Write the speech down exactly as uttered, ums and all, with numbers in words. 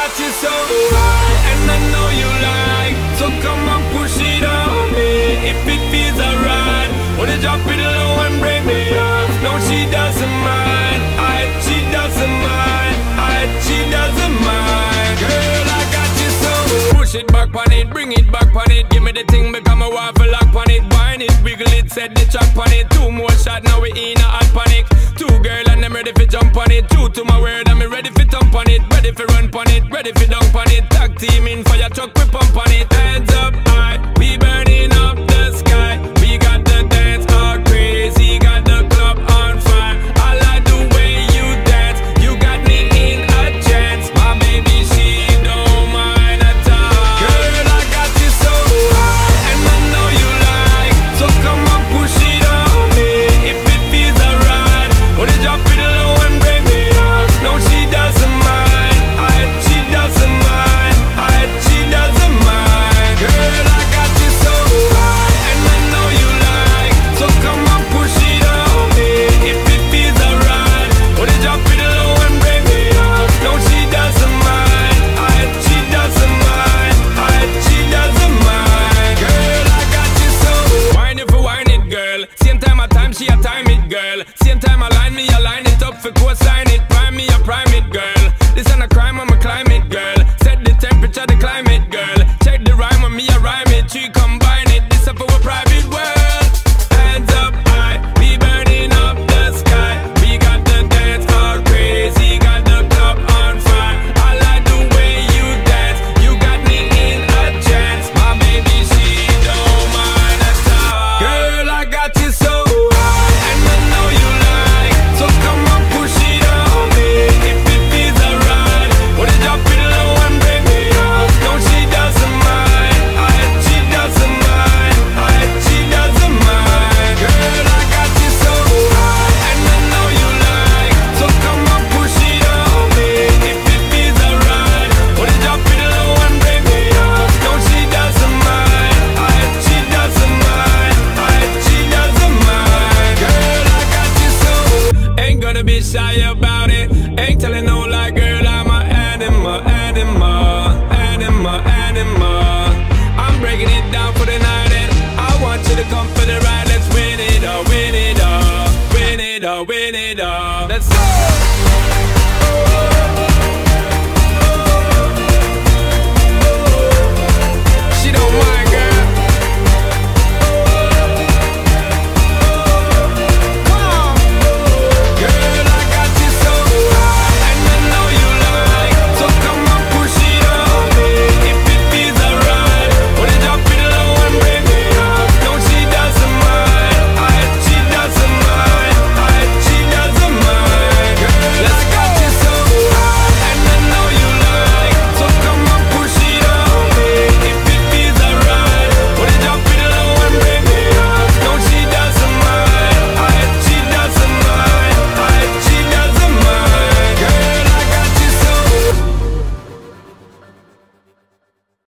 got you so high, and I know you like. So come on, push it on me. If it feels alright, wanna drop it low and break me off. No, she doesn't mind. I, she doesn't mind. I, she doesn't mind. Girl, I got you so. Push it back on it, bring it back on it. Give me the thing, become a waffle lock on it. Wine it, wiggle it, set the track on it. Two more shots, now we in a hot panic. Two girl and I'm ready for jump on it. Two to my word, I'm ready for thump on it. Ready for run on it, ready for dunk on it. Tag team in fire truck, we pump on it. Heads up high, we burning